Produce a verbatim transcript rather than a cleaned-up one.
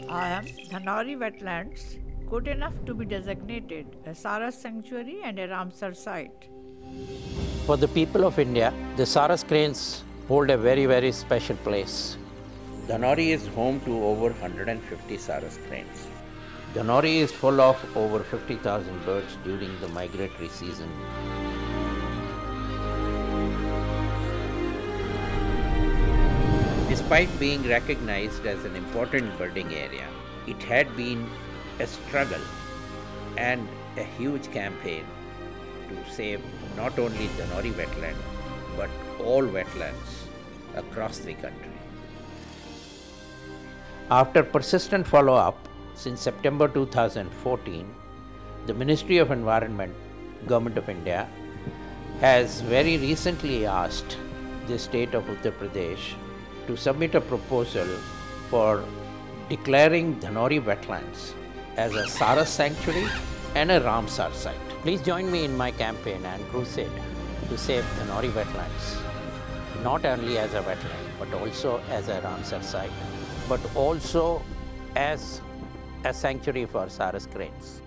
I am Dhanauri Wetlands, good enough to be designated a Sarus sanctuary and a Ramsar site. For the people of India, the Sarus cranes hold a very, very special place. Dhanauri is home to over one hundred fifty Sarus cranes. Dhanauri is full of over fifty thousand birds during the migratory season. Despite being recognized as an important birding area, it had been a struggle and a huge campaign to save not only Dhanauri wetland but all wetlands across the country. After persistent follow-up, since September two thousand fourteen, the Ministry of Environment, Government of India, has very recently asked the state of Uttar Pradesh to submit a proposal for declaring Dhanauri wetlands as a Sarus sanctuary and a Ramsar site. Please join me in my campaign and crusade to save Dhanauri wetlands, not only as a wetland, but also as a Ramsar site, but also as a sanctuary for Sarus cranes.